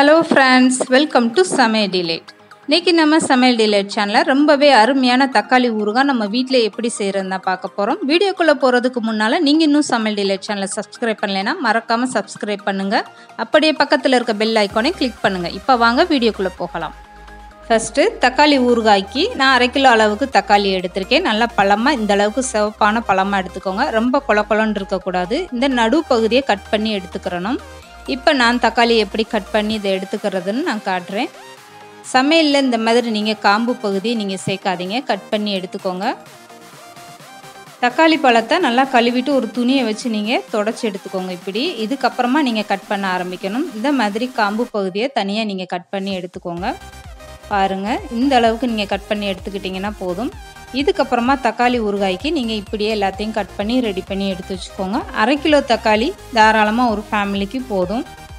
Hello friends, welcome to சமையல் delight. இன்றைக்கி நம்ம சமையல் டிலைட் சேனலில் ரொம்பவே அருமையான தக்காளி ஊறுகாய் நம்ம வீட்டில் எப்படி செய்கிறதுனா பார்க்க போகிறோம். வீடியோக்குள்ளே போகிறதுக்கு முன்னால் நீங்கள் இன்னும் சமையல் டிலைட் சேனலை சப்ஸ்கிரைப் பண்ணலைன்னா மறக்காமல் சப்ஸ்கிரைப் பண்ணுங்கள். அப்படியே பக்கத்தில் இருக்க பெல் ஐக்கானை கிளிக் பண்ணுங்கள். இப்போ வாங்க வீடியோக்குள்ளே போகலாம். ஃபஸ்ட்டு தக்காளி ஊறுகாய்க்கு நான் 1/2 கிலோ அளவுக்கு தக்காளி எடுத்திருக்கேன். நல்லா பழமாக இந்த அளவுக்கு சிவப்பான பழமாக எடுத்துக்கோங்க. ரொம்ப கொலன்னு இருக்கக்கூடாது. இந்த நடு பகுதியை கட் பண்ணி எடுத்துக்கிறணும். இப்போ நான் தக்காளி எப்படி கட் பண்ணி இதை எடுத்துக்கிறதுன்னு நான் காட்டுறேன். சமையலில் இந்த மாதிரி நீங்கள் காம்பு பகுதியை நீங்கள் சேர்க்காதீங்க, கட் பண்ணி எடுத்துக்கோங்க. தக்காளி பழத்தை நல்லா கழுவிட்டு ஒரு துணியை வச்சு நீங்கள் தொடச்சி எடுத்துக்கோங்க. இப்படி இதுக்கப்புறமா நீங்கள் கட் பண்ண ஆரம்பிக்கணும். இந்த மாதிரி காம்பு பகுதியை தனியாக நீங்கள் கட் பண்ணி எடுத்துக்கோங்க. பாருங்கள், இந்த அளவுக்கு நீங்கள் கட் பண்ணி எடுத்துக்கிட்டிங்கன்னா போதும். இதுக்கப்புறமா தக்காளி ஊறுகாய்க்கு நீங்கள் இப்படியே எல்லாத்தையும் கட் பண்ணி ரெடி பண்ணி எடுத்து வச்சுக்கோங்க. 1/2 கிலோ தக்காளி தாராளமாக ஒரு ஃபேமிலிக்கு போதும்.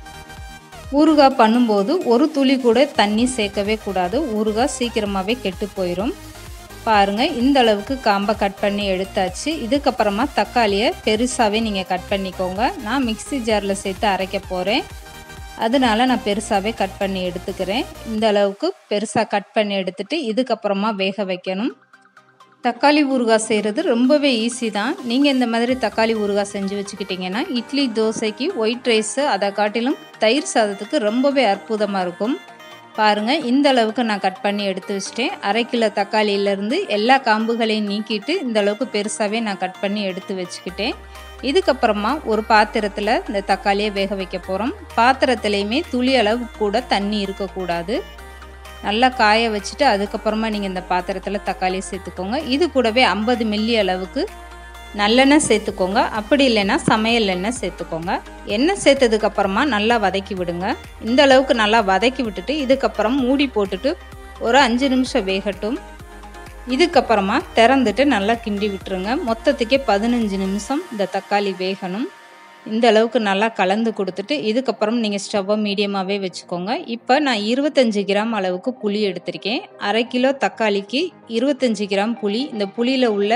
ஊறுகாய் பண்ணும்போது ஒரு துளி கூட தண்ணி சேர்க்கவே கூடாது. ஊறுகாய் சீக்கிரமாகவே கெட்டு போயிடும். பாருங்கள், இந்த அளவுக்கு காம்பை கட் பண்ணி எடுத்தாச்சு. இதுக்கப்புறமா தக்காளியை பெருசாகவே நீங்கள் கட் பண்ணிக்கோங்க. நான் மிக்ஸி ஜாரில் சேர்த்து அரைக்க போகிறேன், அதனால நான் பெருசாகவே கட் பண்ணி எடுத்துக்கிறேன். இந்த அளவுக்கு பெருசாக கட் பண்ணி எடுத்துட்டு இதுக்கப்புறமா வேக வைக்கணும். தக்காளி ஊறுகாய் செய்கிறது ரொம்பவே ஈஸி தான். நீங்கள் இந்த மாதிரி தக்காளி ஊறுகாய் செஞ்சு வச்சுக்கிட்டிங்கன்னா இட்லி தோசைக்கு ஒயிட் ரைஸு அதை காட்டிலும் தயிர் சாதத்துக்கு ரொம்பவே அற்புதமாக இருக்கும். பாருங்கள், இந்த அளவுக்கு நான் கட் பண்ணி எடுத்து வச்சிட்டேன். 1/2 கிலோ தக்காளியிலேருந்து எல்லா காம்புகளையும் நீக்கிட்டு இந்த அளவுக்கு பெருசாகவே நான் கட் பண்ணி எடுத்து வச்சுக்கிட்டேன். இதுக்கப்புறமா ஒரு பாத்திரத்தில் இந்த தக்காளியை வேக வைக்க போகிறோம். பாத்திரத்துலேயுமே துளி அளவு கூட தண்ணி இருக்கக்கூடாது. நல்லா காய வச்சுட்டு அதுக்கப்புறமா நீங்கள் இந்த பாத்திரத்தில் தக்காளியை சேர்த்துக்கோங்க. இது கூடவே 50 மில்லி அளவுக்கு நல்லெண்ணெய் சேர்த்துக்கோங்க. அப்படி இல்லைன்னா சமையல் எண்ணெய் சேர்த்துக்கோங்க. எண்ணெய் சேர்த்ததுக்கப்புறமா நல்லா வதக்கி விடுங்க. இந்த அளவுக்கு நல்லா வதக்கி விட்டுட்டு இதுக்கப்புறம் மூடி போட்டுட்டு ஒரு 5 நிமிஷம் வேகட்டும். இதுக்கப்புறமா திறந்துட்டு நல்லா கிண்டி விட்டுருங்க. மொத்தத்துக்கே 15 நிமிஷம் இந்த தக்காளி வேகணும். இந்த அளவுக்கு நல்லா கலந்து கொடுத்துட்டு இதுக்கப்புறம் நீங்கள் ஸ்டவ்வை மீடியமாகவே வச்சுக்கோங்க. இப்போ நான் 25 கிராம் அளவுக்கு புளி எடுத்திருக்கேன். 1/2 கிலோ தக்காளிக்கு 25 கிராம் புளி. இந்த புளியில் உள்ள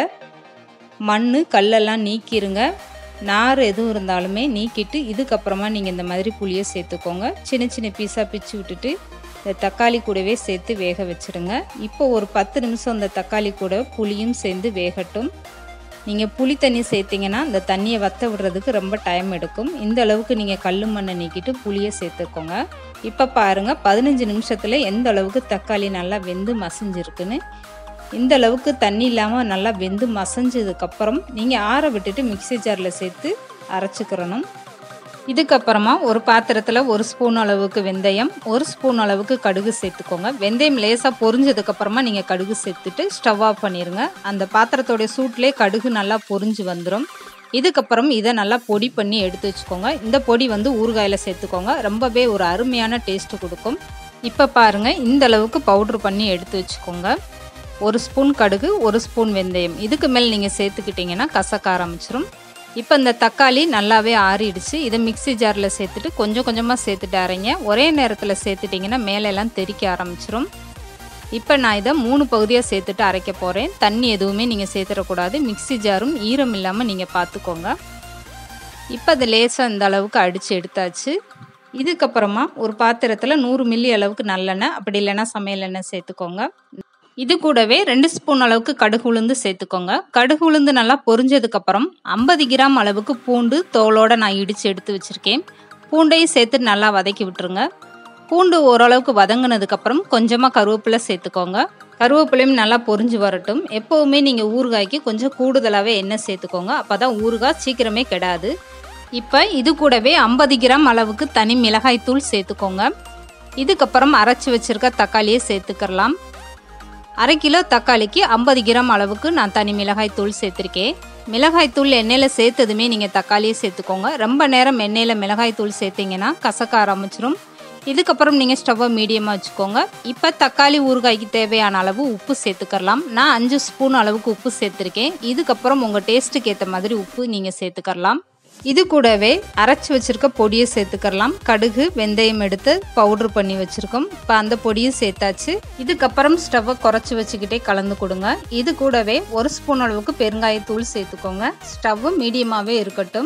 மண் கல்லெல்லாம் நீக்கிருங்க. நார் எதுவும் இருந்தாலுமே நீக்கிட்டு இதுக்கப்புறமா நீங்கள் இந்த மாதிரி புளியை சேர்த்துக்கோங்க. சின்ன சின்ன பீஸாக பிச்சு விட்டுட்டு இந்த தக்காளி கூடவே சேர்த்து வேக வச்சுடுங்க. இப்போ ஒரு 10 நிமிஷம் இந்த தக்காளி கூட புளியும் சேர்ந்து வேகட்டும். நீங்கள் புளி தண்ணி சேர்த்திங்கன்னா இந்த தண்ணியை வற்ற விடுறதுக்கு ரொம்ப டைம் எடுக்கும். இந்த அளவுக்கு நீங்கள் கல் மண்ணை நீக்கிட்டு புளியை சேர்த்துக்கோங்க. இப்போ பாருங்கள், 15 நிமிஷத்தில் எந்த அளவுக்கு தக்காளி நல்லா வெந்து மசிஞ்சிருக்குன்னு. இந்த அளவுக்கு தண்ணி இல்லாமல் நல்லா வெந்து மசஞ்சதுக்கப்புறம் நீங்கள் ஆற விட்டுட்டு மிக்ஸி ஜாரில் சேர்த்து அரைச்சிக்கிறணும். இதுக்கப்புறமா ஒரு பாத்திரத்தில் 1 ஸ்பூன் அளவுக்கு வெந்தயம், 1 ஸ்பூன் அளவுக்கு கடுகு சேர்த்துக்கோங்க. வெந்தயம் லேசாக பொரிஞ்சதுக்கப்புறமா நீங்கள் கடுகு சேர்த்துட்டு ஸ்டவ் ஆஃப் பண்ணிடுங்க. அந்த பாத்திரத்தோடைய சூட்லேயே கடுகு நல்லா பொரிஞ்சு வந்துடும். இதுக்கப்புறம் இதை நல்லா பொடி பண்ணி எடுத்து வச்சுக்கோங்க. இந்த பொடி ஊறுகாயில் சேர்த்துக்கோங்க. ரொம்பவே ஒரு அருமையான டேஸ்ட்டு கொடுக்கும். இப்போ பாருங்கள், இந்த அளவுக்கு பவுட்ரு பண்ணி எடுத்து வச்சுக்கோங்க. 1 ஸ்பூன் கடுகு, 1 ஸ்பூன் வெந்தயம். இதுக்கு மேல் நீங்கள் சேர்த்துக்கிட்டிங்கன்னா கசக்க ஆரம்பிச்சிடும். இப்போ இந்த தக்காளி நல்லாவே ஆறிடுச்சு. இதை மிக்ஸி ஜாரில் சேர்த்துட்டு கொஞ்சம் கொஞ்சமாக சேர்த்துட்டு அரைங்க. ஒரே நேரத்தில் சேர்த்துட்டிங்கன்னா மேலெல்லாம் தெறிக்க ஆரம்பிச்சிடும். இப்போ நான் இதை 3 பகுதியாக சேர்த்துட்டு அரைக்க போகிறேன். தண்ணி எதுவுமே நீங்கள் சேர்த்துடக்கூடாது. மிக்ஸி ஜாரும் ஈரம் இல்லாமல் நீங்கள் பார்த்துக்கோங்க. இப்போ அதை லேசாக இந்த அளவுக்கு அடித்து எடுத்தாச்சு. இதுக்கப்புறமா ஒரு பாத்திரத்தில் 100 மில்லி அளவுக்கு நல்லெண்ணெய், அப்படி இல்லைன்னா சமையல் எண்ணெய் சேர்த்துக்கோங்க. இது கூடவே 2 ஸ்பூன் அளவுக்கு கடுகு உளுந்து சேர்த்துக்கோங்க. கடுகு உளுந்து நல்லா பொரிஞ்சதுக்கப்புறம் 50 கிராம் அளவுக்கு பூண்டு தோலோடு நான் இடித்து எடுத்து வச்சுருக்கேன். பூண்டையும் சேர்த்து நல்லா வதக்கி விட்டுருங்க. பூண்டு ஓரளவுக்கு வதங்கினதுக்கப்புறம் கொஞ்சமாக கருவேப்பிலை சேர்த்துக்கோங்க. கருவேப்பிலையும் நல்லா பொரிஞ்சு வரட்டும். எப்போவுமே நீங்கள் ஊறுகாய்க்கு கொஞ்சம் கூடுதலாகவே எண்ணெய் சேர்த்துக்கோங்க. அப்போ தான் ஊறுகாய் சீக்கிரமே கெடாது. இப்போ இது கூடவே 50 கிராம் அளவுக்கு தனி மிளகாய் தூள் சேர்த்துக்கோங்க. இதுக்கப்புறம் அரைச்சி வச்சுருக்க தக்காளியை சேர்த்துக்கலாம். 1/2 கிலோ தக்காளிக்கு 50 கிராம் அளவுக்கு நான் தனி மிளகாய் தூள் சேர்த்துருக்கேன். மிளகாய் தூள் எண்ணெயில் சேர்த்ததுமே நீங்கள் தக்காளியை சேர்த்துக்கோங்க. ரொம்ப நேரம் எண்ணெயில் மிளகாய் தூள் சேர்த்திங்கன்னா கசக்க ஆரம்பிச்சிடும். இதுக்கப்புறம் நீங்கள் ஸ்டவ்வை மீடியமாக வச்சுக்கோங்க. இப்போ தக்காளி ஊறுகாய்க்கு தேவையான அளவு உப்பு சேர்த்துக்கலாம். நான் 5 ஸ்பூன் அளவுக்கு உப்பு சேர்த்துருக்கேன். இதுக்கப்புறம் உங்கள் டேஸ்ட்டுக்கு ஏற்ற மாதிரி உப்பு நீங்கள் சேர்த்துக்கலாம். இது கூடவே அரைச்சி வச்சுருக்க பொடியை சேர்த்துக்கலாம். கடுகு வெந்தயம் எடுத்து பவுட்ரு பண்ணி வச்சுருக்கோம். இப்போ அந்த பொடியை சேர்த்தாச்சு. இதுக்கப்புறம் ஸ்டவ்வை குறைச்சி வச்சுக்கிட்டே கலந்து கொடுங்க. இது கூடவே 1 ஸ்பூன் அளவுக்கு பெருங்காயத்தூள் சேர்த்துக்கோங்க. ஸ்டவ்வு மீடியமாகவே இருக்கட்டும்.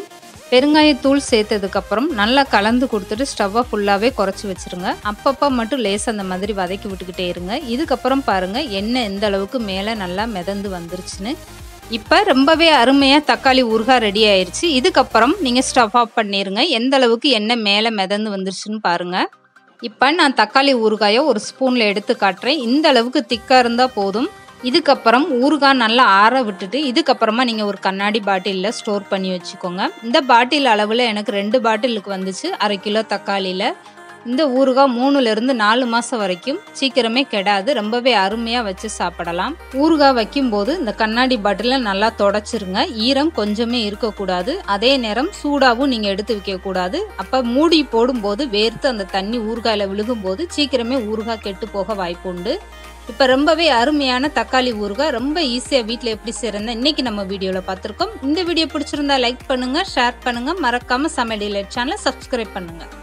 பெருங்காயத்தூள் சேர்த்ததுக்கப்புறம் நல்லா கலந்து கொடுத்துட்டு ஸ்டவ்வை ஃபுல்லாகவே குறைச்சி வச்சுருங்க. அப்பப்போ மட்டும் லேசாக அந்த மாதிரி வதக்கி விட்டுக்கிட்டே இருங்க. இதுக்கப்புறம் பாருங்கள் எண்ணெய் எந்த அளவுக்கு மேலே நல்லா மிதந்து வந்துருச்சுன்னு. இப்போ ரொம்பவே அருமையாக தக்காளி ஊறுகாய் ரெடி ஆயிடுச்சு. இதுக்கப்புறம் நீங்கள் ஸ்டவ் ஆஃப் பண்ணிடுங்க. எந்த அளவுக்கு எண்ணெய் மேலே மிதந்து வந்துருச்சுன்னு பாருங்கள். இப்போ நான் தக்காளி ஊறுகாயை ஒரு ஸ்பூனில் எடுத்து காட்டுறேன். இந்த அளவுக்கு திக்காக இருந்தால் போதும். இதுக்கப்புறம் ஊறுகாய் நல்லா ஆற விட்டுட்டு இதுக்கப்புறமா நீங்கள் ஒரு கண்ணாடி பாட்டிலில் ஸ்டோர் பண்ணி வச்சுக்கோங்க. இந்த பாட்டில் அளவில் எனக்கு 2 பாட்டிலுக்கு வந்துச்சு 1/2 கிலோ தக்காளியில். இந்த ஊறுகாய் 3லேருந்து 4 மாதம் வரைக்கும் சீக்கிரமே கெடாது. ரொம்பவே அருமையாக வச்சு சாப்பிடலாம். ஊறுகாய் வைக்கும்போது இந்த கண்ணாடி பாட்டிலில் நல்லா தொடச்சிருங்க. ஈரம் கொஞ்சமே இருக்கக்கூடாது. அதே நேரம் சூடாகவும் நீங்கள் எடுத்து வைக்கக்கூடாது. அப்போ மூடி போடும்போது வேர்த்து அந்த தண்ணி ஊறுகாயில் விழுகும்போது சீக்கிரமே ஊறுகாய் கெட்டு போக வாய்ப்பு உண்டு. இப்போ ரொம்பவே அருமையான தக்காளி ஊறுகாய் ரொம்ப ஈஸியாக வீட்டில் எப்படி செய்யறதுன்னு இன்றைக்கி நம்ம வீடியோவில் பார்த்துருக்கோம். இந்த வீடியோ பிடிச்சிருந்தா லைக் பண்ணுங்கள், ஷேர் பண்ணுங்கள், மறக்காமல் சமையல் டிலைட் சேனலை சப்ஸ்கிரைப் பண்ணுங்கள்.